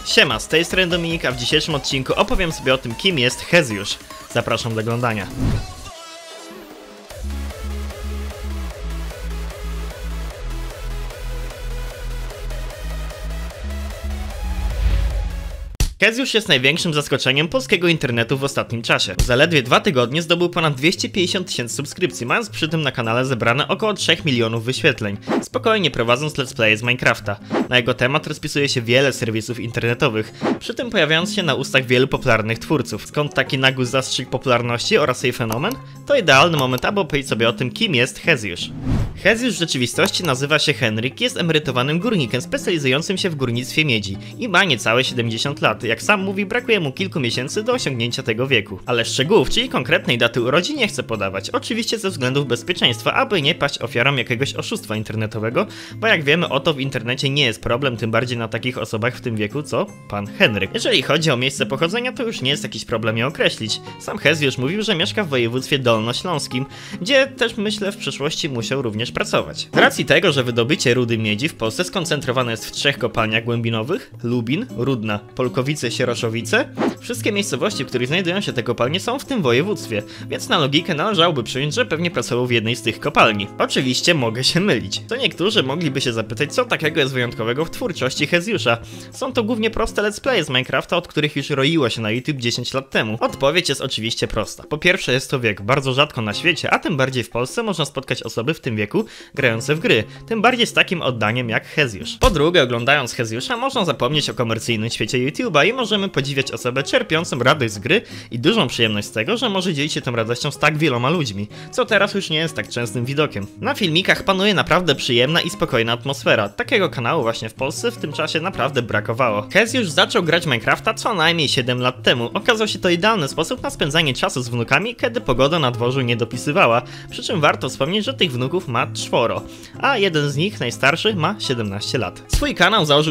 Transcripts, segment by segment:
Siema, z tej strony Dominik, a w dzisiejszym odcinku opowiem sobie o tym, kim jest Hezjusz. Zapraszam do oglądania. Hezjusz jest największym zaskoczeniem polskiego internetu w ostatnim czasie. W zaledwie 2 tygodnie zdobył ponad 250 000 subskrypcji, mając przy tym na kanale zebrane około 3 milionów wyświetleń, spokojnie prowadząc let's play z Minecrafta. Na jego temat rozpisuje się wiele serwisów internetowych, przy tym pojawiając się na ustach wielu popularnych twórców. Skąd taki nagły zastrzyk popularności oraz jej fenomen? To idealny moment, aby opowiedzieć sobie o tym, kim jest Hezjusz. Hezjusz w rzeczywistości nazywa się Henryk, jest emerytowanym górnikiem specjalizującym się w górnictwie miedzi i ma niecałe 70 lat. Jak sam mówi, brakuje mu kilku miesięcy do osiągnięcia tego wieku. Ale szczegółów, czyli konkretnej daty urodzin nie chce podawać, oczywiście ze względów bezpieczeństwa, aby nie paść ofiarą jakiegoś oszustwa internetowego, bo jak wiemy, oto w internecie nie jest problem, tym bardziej na takich osobach w tym wieku, co pan Henryk. Jeżeli chodzi o miejsce pochodzenia, to już nie jest jakiś problem je określić. Sam Hezjusz mówił, że mieszka w województwie dolnośląskim, gdzie też myślę w przyszłości musiał również pracować. Z racji tego, że wydobycie rudy miedzi w Polsce skoncentrowane jest w 3 kopalniach głębinowych: Lubin, Rudna, Polkowice, Sieroszowice, wszystkie miejscowości, w których znajdują się te kopalnie, są w tym województwie, więc na logikę należałoby przyjąć, że pewnie pracował w jednej z tych kopalni. Oczywiście mogę się mylić. To niektórzy mogliby się zapytać, co takiego jest wyjątkowego w twórczości Hezjusza. Są to głównie proste let's play z Minecrafta, od których już roiło się na YouTube 10 lat temu. Odpowiedź jest oczywiście prosta. Po pierwsze, jest to wiek bardzo rzadko na świecie, a tym bardziej w Polsce można spotkać osoby w tym wieku grające w gry, tym bardziej z takim oddaniem jak Hezjusz. Po drugie, oglądając Hezjusza można zapomnieć o komercyjnym świecie YouTube'a i możemy podziwiać osobę czerpiącą radość z gry i dużą przyjemność z tego, że może dzielić się tą radością z tak wieloma ludźmi, co teraz już nie jest tak częstym widokiem. Na filmikach panuje naprawdę przyjemna i spokojna atmosfera. Takiego kanału właśnie w Polsce w tym czasie naprawdę brakowało. Hezjusz zaczął grać Minecrafta co najmniej 7 lat temu. Okazał się to idealny sposób na spędzanie czasu z wnukami, kiedy pogoda na dworzu nie dopisywała, przy czym warto wspomnieć, że tych wnuków ma 4, a jeden z nich, najstarszy, ma 17 lat. Swój kanał założył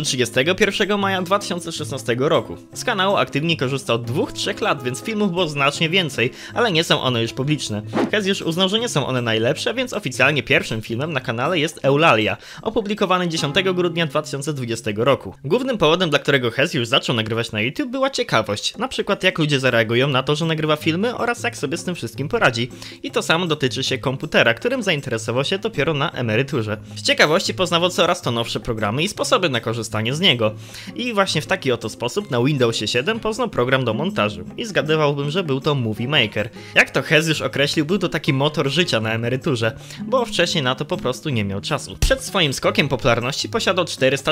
31 maja 2016 roku. Z kanału aktywnie korzysta od 2-3 lat, więc filmów było znacznie więcej, ale nie są one już publiczne. Hezjusz uznał, że nie są one najlepsze, więc oficjalnie pierwszym filmem na kanale jest Eulalia, opublikowany 10 grudnia 2020 roku. Głównym powodem, dla którego Hezjusz zaczął nagrywać na YouTube, była ciekawość, na przykład jak ludzie zareagują na to, że nagrywa filmy oraz jak sobie z tym wszystkim poradzi. I to samo dotyczy się komputera, którym zainteresował się dopiero na emeryturze. Z ciekawości poznawał coraz to nowsze programy i sposoby na korzystanie z niego. I właśnie w taki oto sposób na Windowsie 7 poznał program do montażu. I zgadywałbym, że był to Movie Maker. Jak to Hezjusz określił, był to taki motor życia na emeryturze, bo wcześniej na to po prostu nie miał czasu. Przed swoim skokiem popularności posiadał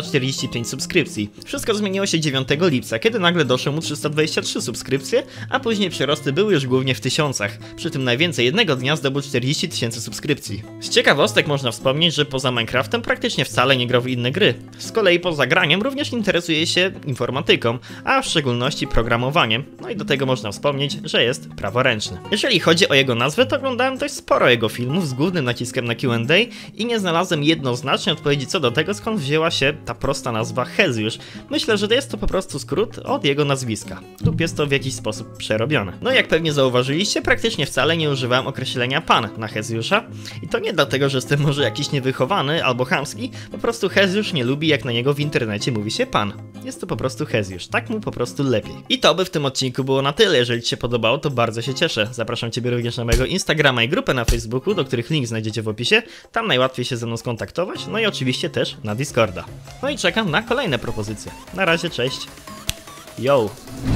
445 subskrypcji. Wszystko zmieniło się 9 lipca, kiedy nagle doszło mu 323 subskrypcje, a później przyrosty były już głównie w tysiącach. Przy tym najwięcej jednego dnia zdobył 40 000 subskrypcji. Z ciekawostek można wspomnieć, że poza Minecraftem praktycznie wcale nie grał w inne gry. Z kolei poza graniem również interesuje się informatyką, a w szczególności programowaniem. No i do tego można wspomnieć, że jest praworęczny. Jeżeli chodzi o jego nazwę, to oglądałem dość sporo jego filmów z głównym naciskiem na Q&A i nie znalazłem jednoznacznej odpowiedzi co do tego, skąd wzięła się ta prosta nazwa Hezjusz. Myślę, że jest to po prostu skrót od jego nazwiska, lub jest to w jakiś sposób przerobione. No i jak pewnie zauważyliście, praktycznie wcale nie używałem określenia pan na Hezjusza i to nie dlatego, że jestem może jakiś niewychowany albo chamski, po prostu Hezjusz nie lubi, jak na niego w internecie mówi się pan. Jest to po prostu Hezjusz, tak mu po prostu lepiej. I to by w tym odcinku było na tyle. Jeżeli ci się podobało, to bardzo się cieszę. Zapraszam ciebie również na mojego Instagrama i grupę na Facebooku, do których link znajdziecie w opisie. Tam najłatwiej się ze mną skontaktować, no i oczywiście też na Discorda. No i czekam na kolejne propozycje. Na razie, cześć. Yo!